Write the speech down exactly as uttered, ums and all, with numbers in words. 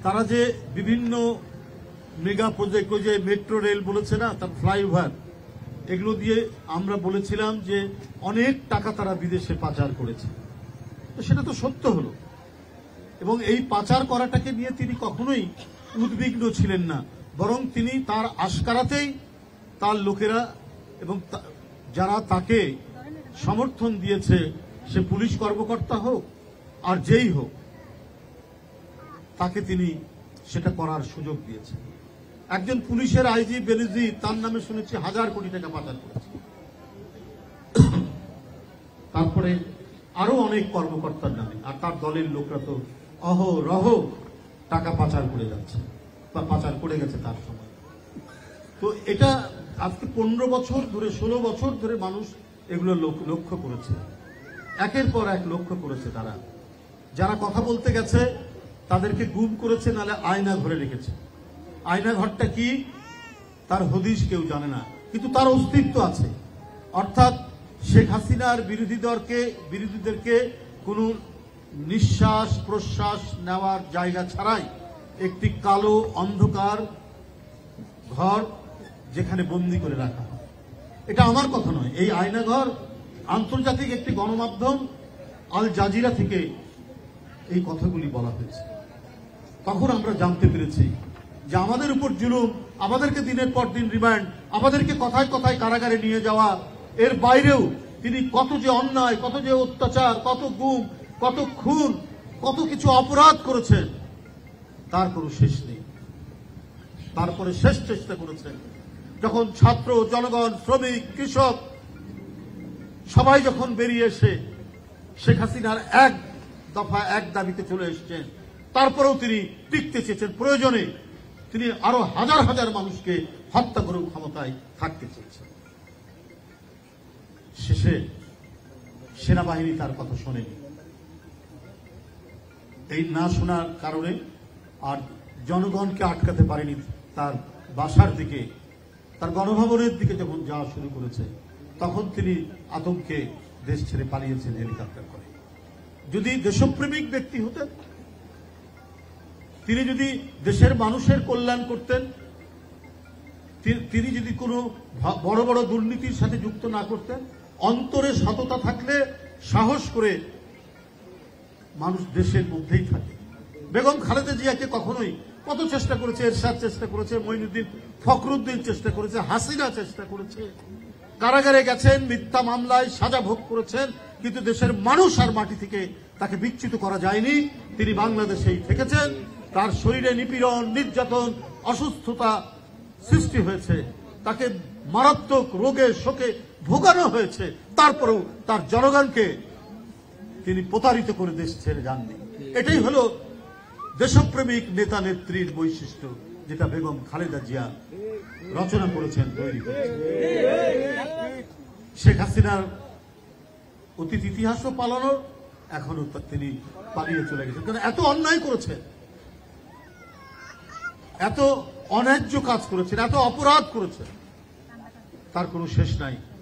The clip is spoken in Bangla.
তারা যে বিভিন্ন মেগা প্রজেক্ট, ওই যে মেট্রো রেল বলেছে না, তার ফ্লাইওভার, এগুলো দিয়ে আমরা বলেছিলাম যে অনেক টাকা তারা বিদেশে পাচার করেছে। তো সেটা তো সত্য হলো, এবং এই পাচার করাটাকে নিয়ে তিনি কখনোই উদ্বিগ্ন ছিলেন না, বরং তিনি তার আশকারাতেই তার লোকেরা এবং যারা তাকে সমর্থন দিয়েছে, সে পুলিশ কর্মকর্তা হোক আর যেই হোক, তাকে তিনি সেটা করার সুযোগ দিয়েছেন। একজন পুলিশের আইজি বেনজির, তার নামে শুনেছি হাজার কোটি টাকা পাচার করেছে। তারপরে আরো অনেক কর্মকর্তার নামে, আর তার দলের লোকরা তো অহরহ টাকা পাচার করে যাচ্ছে বা পাচার করে গেছে তার সময়। তো এটা আজকে পনেরো বছর ধরে, ষোলো বছর ধরে মানুষ এগুলো লক্ষ্য করেছে, একের পর এক লক্ষ্য করেছে। তারা যারা কথা বলতে গেছে তাদেরকে গুম করেছে, নাহলে আয়না ঘরে রেখেছে। আয়না ঘরটা কি তার হদিশ কেউ জানে না, কিন্তু তার অস্তিত্ব আছে। অর্থাৎ শেখ হাসিনার বিরোধীদেরকে বিরোধীদেরকে কোনো নিঃশ্বাস প্রশ্বাস নেওয়ার জায়গা ছাড়াই একটি কালো অন্ধকার ঘর যেখানে বন্দী করে রাখা হয়। এটা আমার কথা নয়, এই আয়নাঘর আন্তর্জাতিক একটি গণমাধ্যম আল জাজিরা থেকে এই কথাগুলি বলা হয়েছে। তখন আমরা জানতে পেরেছি যে আমাদের উপর জুলুম, আমাদেরকে দিনের পর দিন রিমান্ড, আমাদেরকে কথায় কথায় কারাগারে নিয়ে যাওয়া, এর বাইরেও তিনি কত যে অন্যায়, কত যে অত্যাচার, কত গুম, কত খুন, কত কিছু অপরাধ করেছেন, তার কোনো শেষ নেই। তারপরে শেষ চেষ্টা করেছেন যখন ছাত্র, জনগণ, শ্রমিক, কৃষক সবাই যখন বেরিয়ে এসে শেখ হাসিনার এক দফা এক দাবিতে চলে এসেছেন, তারপরেও তিনি টিকতে চেয়েছেন। প্রয়োজনে তিনি আরো হাজার হাজার মানুষকে হত্যা করে ক্ষমতায় থাকতে চেয়েছেন। শেষে সেনাবাহিনী তার কথা শোনেনি। এই না শোনার কারণে আর জনগণকে আটকাতে পারেনি। তার বাসার দিকে, তার গণভবনের দিকে যখন যাওয়া শুরু করেছে, তখন তিনি আতঙ্কে দেশ ছেড়ে পালিয়েছেন হেলিকপ্টার করে। যদি দেশপ্রেমিক ব্যক্তি হতেন, তিনি যদি দেশের মানুষের কল্যাণ করতেন, তিনি যদি কোনো বড় বড় দুর্নীতির সাথে যুক্ত না করতেন, অন্তরে সততা থাকলে সাহস করে মানুষ দেশের মধ্যেই থাকে। বেগম খালেদা জিয়াকে কখনোই কত চেষ্টা করেছে, এরশাদ চেষ্টা করেছে, মঈনুদ্দিন ফখরুদ্দিন চেষ্টা করেছে, হাসিনা চেষ্টা করেছে, কারাগারে গেছেন, মিথ্যা মামলায় সাজা ভোগ করেছেন, কিন্তু দেশের মানুষ আর মাটি থেকে তাকে বিচ্যুত করা যায়নি। তিনি বাংলাদেশেই থেকেছেন। তার শরীরে নিপীড়ন, নির্যাতন, অসুস্থতা সৃষ্টি হয়েছে, তাকে মারাত্মক রোগে শোকে ভোগানো হয়েছে, তারপরেও তার জনগণকে তিনি প্রতারিত করে দেশ ছেড়ে যাননি। এটাই হলো দেশপ্রেমিক নেতা নেত্রীর বৈশিষ্ট্য, যেটা বেগম খালেদা জিয়া রচনা করেছেন, তৈরি করেছেন। শেখ হাসিনার অতীত ইতিহাসও পালানো, এখনো তিনি পালিয়ে চলে গেছেন, কারণ এত অন্যায় করেছেন, এত অন্যায্য কাজ করেছেন, এত অপরাধ করেছেন, তার কোনো শেষ নাই।